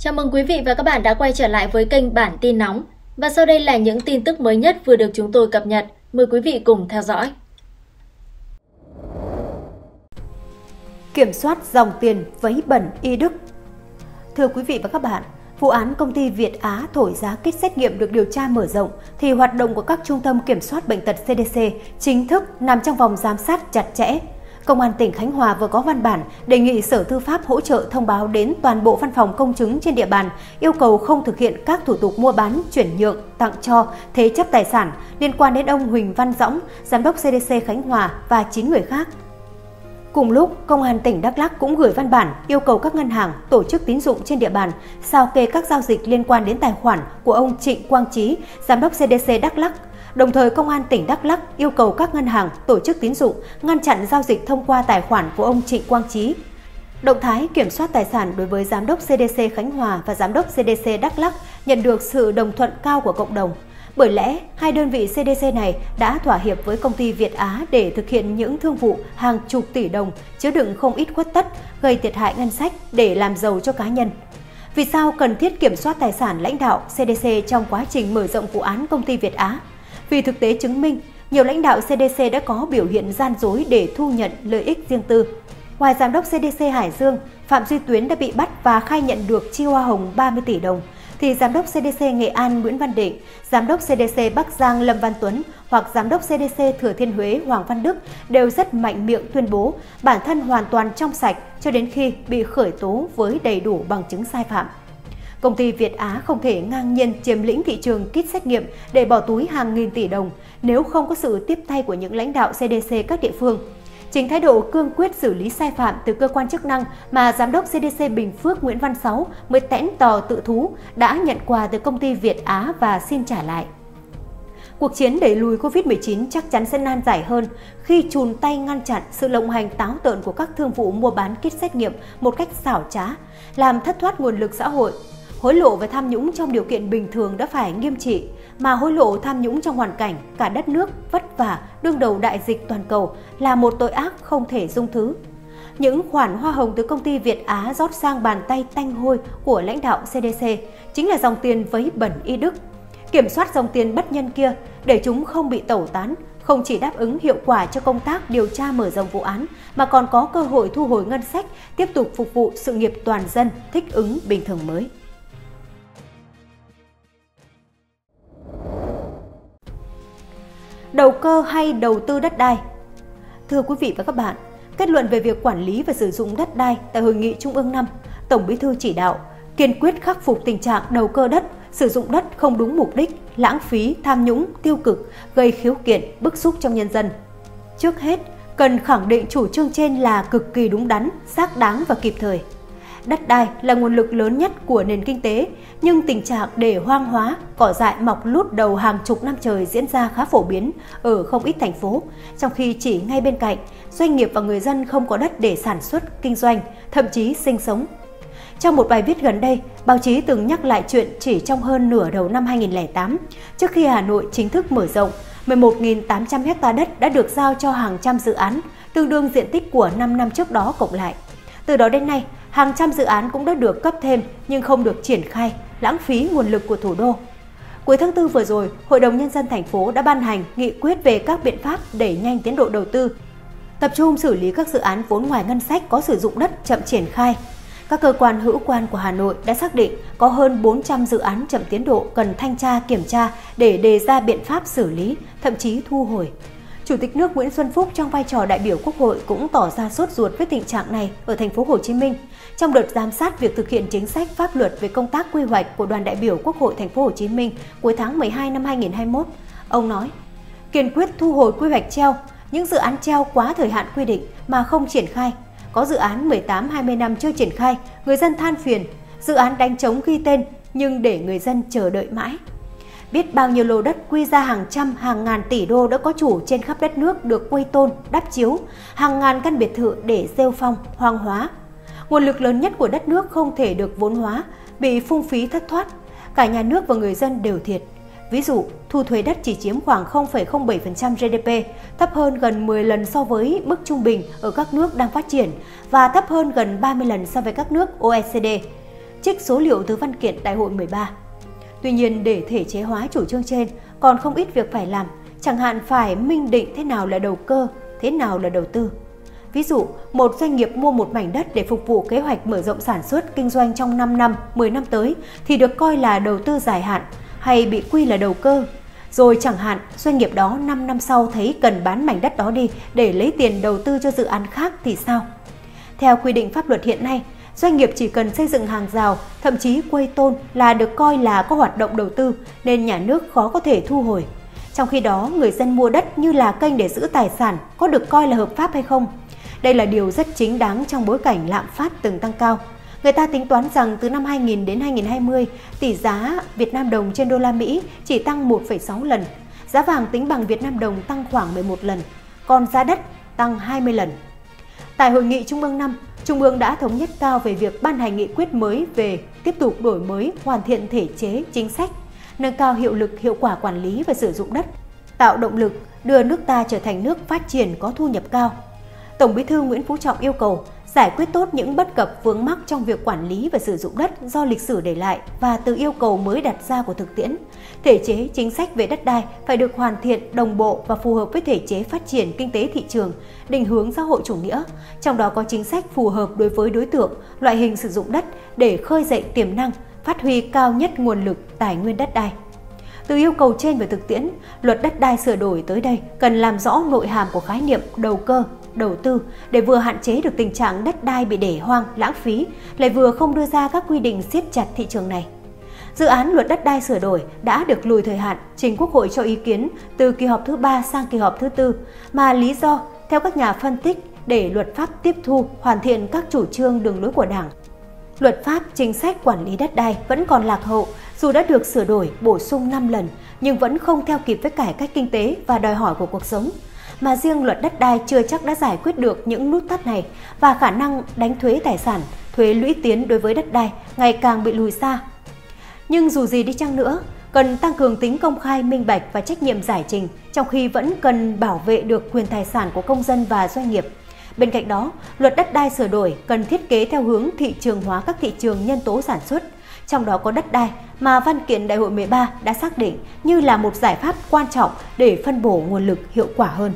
Chào mừng quý vị và các bạn đã quay trở lại với kênh Bản tin nóng. Và sau đây là những tin tức mới nhất vừa được chúng tôi cập nhật. Mời quý vị cùng theo dõi. Kiểm soát dòng tiền vấy bẩn y đức. Thưa quý vị và các bạn, vụ án công ty Việt Á thổi giá kit xét nghiệm được điều tra mở rộng thì hoạt động của các trung tâm kiểm soát bệnh tật CDC chính thức nằm trong vòng giám sát chặt chẽ. Công an tỉnh Khánh Hòa vừa có văn bản đề nghị Sở Tư pháp hỗ trợ thông báo đến toàn bộ văn phòng công chứng trên địa bàn, yêu cầu không thực hiện các thủ tục mua bán, chuyển nhượng, tặng cho, thế chấp tài sản liên quan đến ông Huỳnh Văn Dõng, Giám đốc CDC Khánh Hòa và 9 người khác. Cùng lúc, Công an tỉnh Đắk Lắk cũng gửi văn bản yêu cầu các ngân hàng, tổ chức tín dụng trên địa bàn sao kê các giao dịch liên quan đến tài khoản của ông Trịnh Quang Trí, Giám đốc CDC Đắk Lắk. Đồng thời, Công an tỉnh Đắk Lắk yêu cầu các ngân hàng, tổ chức tín dụng ngăn chặn giao dịch thông qua tài khoản của ông Trịnh Quang Trí. Động thái kiểm soát tài sản đối với Giám đốc CDC Khánh Hòa và Giám đốc CDC Đắk Lắk nhận được sự đồng thuận cao của cộng đồng. Bởi lẽ, hai đơn vị CDC này đã thỏa hiệp với công ty Việt Á để thực hiện những thương vụ hàng chục tỷ đồng chứa đựng không ít khuất tất, gây thiệt hại ngân sách để làm giàu cho cá nhân. Vì sao cần thiết kiểm soát tài sản lãnh đạo CDC trong quá trình mở rộng vụ án công ty Việt Á? Vì thực tế chứng minh, nhiều lãnh đạo CDC đã có biểu hiện gian dối để thu nhận lợi ích riêng tư. Ngoài Giám đốc CDC Hải Dương, Phạm Duy Tuyến đã bị bắt và khai nhận được chi hoa hồng 30 tỷ đồng, thì Giám đốc CDC Nghệ An Nguyễn Văn Định, Giám đốc CDC Bắc Giang Lâm Văn Tuấn hoặc Giám đốc CDC Thừa Thiên Huế Hoàng Văn Đức đều rất mạnh miệng tuyên bố bản thân hoàn toàn trong sạch cho đến khi bị khởi tố với đầy đủ bằng chứng sai phạm. Công ty Việt Á không thể ngang nhiên chiếm lĩnh thị trường kit xét nghiệm để bỏ túi hàng nghìn tỷ đồng nếu không có sự tiếp tay của những lãnh đạo CDC các địa phương. Chính thái độ cương quyết xử lý sai phạm từ cơ quan chức năng mà Giám đốc CDC Bình Phước Nguyễn Văn Sáu mới tẽn tò tự thú đã nhận quà từ công ty Việt Á và xin trả lại. Cuộc chiến đẩy lùi Covid-19 chắc chắn sẽ nan giải hơn khi chùn tay ngăn chặn sự lộng hành táo tợn của các thương vụ mua bán kit xét nghiệm một cách xảo trá, làm thất thoát nguồn lực xã hội. Hối lộ và tham nhũng trong điều kiện bình thường đã phải nghiêm trị, mà hối lộ tham nhũng trong hoàn cảnh cả đất nước vất vả đương đầu đại dịch toàn cầu là một tội ác không thể dung thứ. Những khoản hoa hồng từ công ty Việt Á rót sang bàn tay tanh hôi của lãnh đạo CDC chính là dòng tiền vấy bẩn y đức. Kiểm soát dòng tiền bất nhân kia để chúng không bị tẩu tán, không chỉ đáp ứng hiệu quả cho công tác điều tra mở rộng vụ án mà còn có cơ hội thu hồi ngân sách, tiếp tục phục vụ sự nghiệp toàn dân thích ứng bình thường mới. Đầu cơ hay đầu tư đất đai? Thưa quý vị và các bạn, kết luận về việc quản lý và sử dụng đất đai tại Hội nghị Trung ương 5, Tổng Bí thư chỉ đạo kiên quyết khắc phục tình trạng đầu cơ đất, sử dụng đất không đúng mục đích, lãng phí, tham nhũng, tiêu cực, gây khiếu kiện, bức xúc trong nhân dân. Trước hết, cần khẳng định chủ trương trên là cực kỳ đúng đắn, xác đáng và kịp thời. Đất đai là nguồn lực lớn nhất của nền kinh tế, nhưng tình trạng để hoang hóa, cỏ dại mọc lút đầu hàng chục năm trời diễn ra khá phổ biến ở không ít thành phố, trong khi chỉ ngay bên cạnh, doanh nghiệp và người dân không có đất để sản xuất, kinh doanh, thậm chí sinh sống. Trong một bài viết gần đây, báo chí từng nhắc lại chuyện chỉ trong hơn nửa đầu năm 2008, trước khi Hà Nội chính thức mở rộng, 11.800 ha đất đã được giao cho hàng trăm dự án, tương đương diện tích của 5 năm trước đó cộng lại. Từ đó đến nay, hàng trăm dự án cũng đã được cấp thêm nhưng không được triển khai, lãng phí nguồn lực của thủ đô. Cuối tháng 4 vừa rồi, Hội đồng Nhân dân thành phố đã ban hành nghị quyết về các biện pháp đẩy nhanh tiến độ đầu tư, tập trung xử lý các dự án vốn ngoài ngân sách có sử dụng đất chậm triển khai. Các cơ quan hữu quan của Hà Nội đã xác định có hơn 400 dự án chậm tiến độ cần thanh tra kiểm tra để đề ra biện pháp xử lý, thậm chí thu hồi. Chủ tịch nước Nguyễn Xuân Phúc trong vai trò đại biểu Quốc hội cũng tỏ ra sốt ruột với tình trạng này ở thành phố Hồ Chí Minh. Trong đợt giám sát việc thực hiện chính sách pháp luật về công tác quy hoạch của đoàn đại biểu Quốc hội thành phố Hồ Chí Minh cuối tháng 12 năm 2021, ông nói: kiên quyết thu hồi quy hoạch treo, những dự án treo quá thời hạn quy định mà không triển khai. Có dự án 18-20 năm chưa triển khai, người dân than phiền, dự án đánh trống ghi tên nhưng để người dân chờ đợi mãi. Biết bao nhiêu lô đất quy ra hàng trăm, hàng ngàn tỷ đô đã có chủ trên khắp đất nước được quây tôn, đắp chiếu, hàng ngàn căn biệt thự để rêu phong, hoang hóa. Nguồn lực lớn nhất của đất nước không thể được vốn hóa, bị phung phí thất thoát. Cả nhà nước và người dân đều thiệt. Ví dụ, thu thuế đất chỉ chiếm khoảng 0,07% GDP, thấp hơn gần 10 lần so với mức trung bình ở các nước đang phát triển và thấp hơn gần 30 lần so với các nước OECD. trích số liệu từ văn kiện Đại hội 13. Tuy nhiên, để thể chế hóa chủ trương trên còn không ít việc phải làm, chẳng hạn phải minh định thế nào là đầu cơ, thế nào là đầu tư. Ví dụ, một doanh nghiệp mua một mảnh đất để phục vụ kế hoạch mở rộng sản xuất kinh doanh trong 5 năm, 10 năm tới thì được coi là đầu tư dài hạn hay bị quy là đầu cơ. Rồi chẳng hạn, doanh nghiệp đó 5 năm sau thấy cần bán mảnh đất đó đi để lấy tiền đầu tư cho dự án khác thì sao? Theo quy định pháp luật hiện nay, doanh nghiệp chỉ cần xây dựng hàng rào, thậm chí quây tôn là được coi là có hoạt động đầu tư nên nhà nước khó có thể thu hồi. Trong khi đó, người dân mua đất như là kênh để giữ tài sản có được coi là hợp pháp hay không? Đây là điều rất chính đáng trong bối cảnh lạm phát từng tăng cao. Người ta tính toán rằng từ năm 2000 đến 2020, tỷ giá Việt Nam đồng trên đô la Mỹ chỉ tăng 1,6 lần, giá vàng tính bằng Việt Nam đồng tăng khoảng 11 lần, còn giá đất tăng 20 lần. Tại Hội nghị Trung ương 5, Trung ương đã thống nhất cao về việc ban hành nghị quyết mới về tiếp tục đổi mới, hoàn thiện thể chế, chính sách, nâng cao hiệu lực, hiệu quả quản lý và sử dụng đất, tạo động lực đưa nước ta trở thành nước phát triển có thu nhập cao. Tổng Bí thư Nguyễn Phú Trọng yêu cầu giải quyết tốt những bất cập vướng mắc trong việc quản lý và sử dụng đất do lịch sử để lại và từ yêu cầu mới đặt ra của thực tiễn. Thể chế chính sách về đất đai phải được hoàn thiện, đồng bộ và phù hợp với thể chế phát triển kinh tế thị trường, định hướng xã hội chủ nghĩa, trong đó có chính sách phù hợp đối với đối tượng, loại hình sử dụng đất để khơi dậy tiềm năng, phát huy cao nhất nguồn lực tài nguyên đất đai. Từ yêu cầu trên về thực tiễn, luật đất đai sửa đổi tới đây cần làm rõ nội hàm của khái niệm đầu cơ, đầu tư để vừa hạn chế được tình trạng đất đai bị để hoang, lãng phí, lại vừa không đưa ra các quy định siết chặt thị trường này. Dự án luật đất đai sửa đổi đã được lùi thời hạn trình Quốc hội cho ý kiến từ kỳ họp thứ 3 sang kỳ họp thứ 4, mà lý do, theo các nhà phân tích, để luật pháp tiếp thu, hoàn thiện các chủ trương đường lối của Đảng. Luật pháp, chính sách quản lý đất đai vẫn còn lạc hậu, dù đã được sửa đổi, bổ sung 5 lần, nhưng vẫn không theo kịp với cải cách kinh tế và đòi hỏi của cuộc sống. Mà riêng luật đất đai chưa chắc đã giải quyết được những nút thắt này và khả năng đánh thuế tài sản, thuế lũy tiến đối với đất đai ngày càng bị lùi xa. Nhưng dù gì đi chăng nữa, cần tăng cường tính công khai, minh bạch và trách nhiệm giải trình, trong khi vẫn cần bảo vệ được quyền tài sản của công dân và doanh nghiệp. Bên cạnh đó, luật đất đai sửa đổi cần thiết kế theo hướng thị trường hóa các thị trường nhân tố sản xuất, trong đó có đất đai mà văn kiện Đại hội 13 đã xác định như là một giải pháp quan trọng để phân bổ nguồn lực hiệu quả hơn.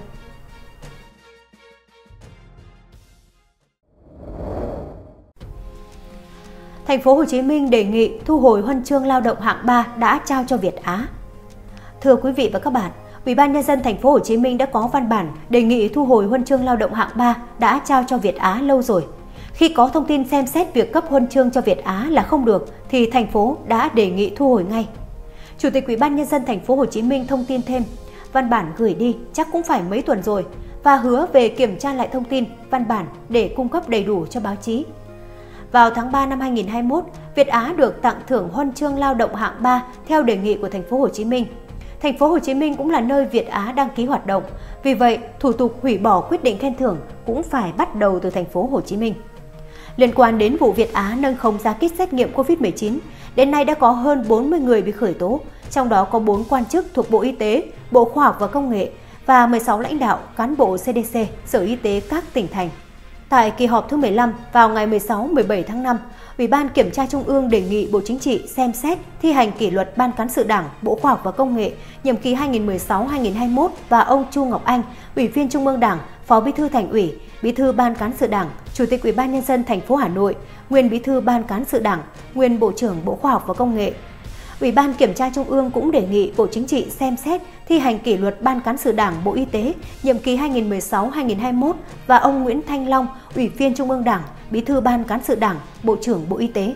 Thành phố Hồ Chí Minh đề nghị thu hồi huân chương lao động hạng 3 đã trao cho Việt Á. Thưa quý vị và các bạn, Ủy ban Nhân dân Thành phố Hồ Chí Minh đã có văn bản đề nghị thu hồi huân chương lao động hạng 3 đã trao cho Việt Á lâu rồi. Khi có thông tin xem xét việc cấp huân chương cho Việt Á là không được thì thành phố đã đề nghị thu hồi ngay. Chủ tịch Ủy ban Nhân dân Thành phố Hồ Chí Minh thông tin thêm, văn bản gửi đi chắc cũng phải mấy tuần rồi và hứa về kiểm tra lại thông tin, văn bản để cung cấp đầy đủ cho báo chí. Vào tháng 3 năm 2021, Việt Á được tặng thưởng huân chương lao động hạng 3 theo đề nghị của Thành phố Hồ Chí Minh. Thành phố Hồ Chí Minh cũng là nơi Việt Á đăng ký hoạt động, vì vậy thủ tục hủy bỏ quyết định khen thưởng cũng phải bắt đầu từ Thành phố Hồ Chí Minh. Liên quan đến vụ Việt Á nâng khống giá kit xét nghiệm COVID-19, đến nay đã có hơn 40 người bị khởi tố, trong đó có 4 quan chức thuộc Bộ Y tế, Bộ Khoa học và Công nghệ và 16 lãnh đạo, cán bộ CDC, Sở Y tế các tỉnh thành. Tại kỳ họp thứ 15 vào ngày 16-17 tháng 5, Ủy ban Kiểm tra Trung ương đề nghị Bộ Chính trị xem xét thi hành kỷ luật Ban Cán sự Đảng, Bộ Khoa học và Công nghệ nhiệm kỳ 2016-2021 và ông Chu Ngọc Anh, Ủy viên Trung ương Đảng, Phó Bí thư Thành ủy, Bí thư Ban Cán sự Đảng, Chủ tịch Ủy ban Nhân dân thành phố Hà Nội, nguyên Bí thư Ban Cán sự Đảng, nguyên Bộ trưởng Bộ Khoa học và Công nghệ. Ủy ban Kiểm tra Trung ương cũng đề nghị Bộ Chính trị xem xét thi hành kỷ luật Ban Cán sự Đảng Bộ Y tế nhiệm kỳ 2016-2021 và ông Nguyễn Thanh Long, Ủy viên Trung ương Đảng, Bí thư Ban Cán sự Đảng, Bộ trưởng Bộ Y tế.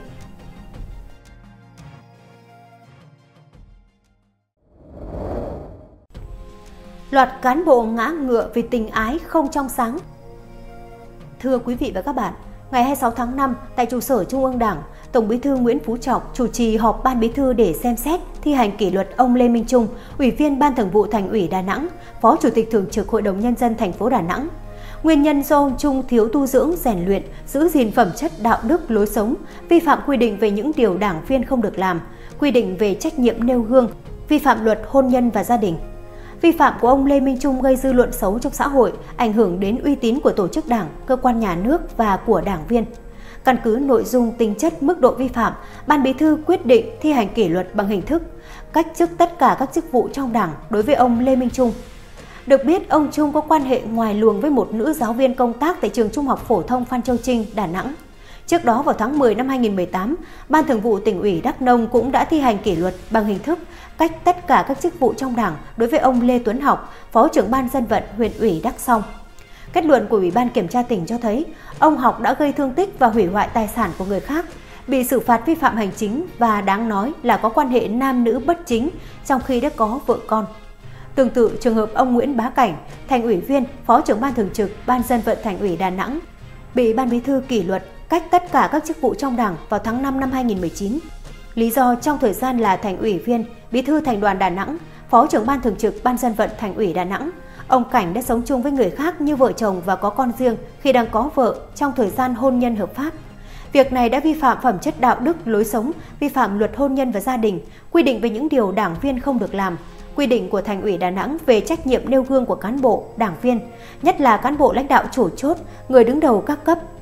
Loạt cán bộ ngã ngựa vì tình ái không trong sáng. Thưa quý vị và các bạn, ngày 26 tháng 5 tại trụ sở Trung ương Đảng, Tổng Bí thư Nguyễn Phú Trọng chủ trì họp Ban Bí thư để xem xét thi hành kỷ luật ông Lê Minh Trung, Ủy viên Ban Thường vụ Thành ủy Đà Nẵng, Phó Chủ tịch Thường trực Hội đồng Nhân dân thành phố Đà Nẵng. Nguyên nhân do ông Trung thiếu tu dưỡng, rèn luyện, giữ gìn phẩm chất đạo đức lối sống, vi phạm quy định về những điều đảng viên không được làm, quy định về trách nhiệm nêu gương, vi phạm luật hôn nhân và gia đình. Vi phạm của ông Lê Minh Trung gây dư luận xấu trong xã hội, ảnh hưởng đến uy tín của tổ chức đảng, cơ quan nhà nước và của đảng viên. Căn cứ nội dung, tính chất, mức độ vi phạm, Ban Bí thư quyết định thi hành kỷ luật bằng hình thức cách chức tất cả các chức vụ trong Đảng đối với ông Lê Minh Trung. Được biết, ông Trung có quan hệ ngoài luồng với một nữ giáo viên công tác tại trường Trung học phổ thông Phan Châu Trinh, Đà Nẵng. Trước đó vào tháng 10 năm 2018, Ban Thường vụ Tỉnh ủy Đắk Nông cũng đã thi hành kỷ luật bằng hình thức cách tất cả các chức vụ trong Đảng đối với ông Lê Tuấn Học, Phó trưởng Ban Dân vận huyện ủy Đắk Song. Kết luận của Ủy ban Kiểm tra tỉnh cho thấy, ông Học đã gây thương tích và hủy hoại tài sản của người khác, bị xử phạt vi phạm hành chính và đáng nói là có quan hệ nam nữ bất chính trong khi đã có vợ con. Tương tự trường hợp ông Nguyễn Bá Cảnh, Thành ủy viên, Phó trưởng Ban Thường trực Ban Dân vận Thành ủy Đà Nẵng, bị Ban Bí thư kỷ luật cách tất cả các chức vụ trong Đảng vào tháng 5 năm 2019. Lý do trong thời gian là Thành ủy viên, Bí thư Thành đoàn Đà Nẵng, Phó trưởng Ban Thường trực Ban Dân vận Thành ủy Đà Nẵng, ông Cảnh đã sống chung với người khác như vợ chồng và có con riêng khi đang có vợ trong thời gian hôn nhân hợp pháp. Việc này đã vi phạm phẩm chất đạo đức, lối sống, vi phạm luật hôn nhân và gia đình, quy định về những điều đảng viên không được làm, quy định của Thành ủy Đà Nẵng về trách nhiệm nêu gương của cán bộ, đảng viên, nhất là cán bộ lãnh đạo chủ chốt, người đứng đầu các cấp,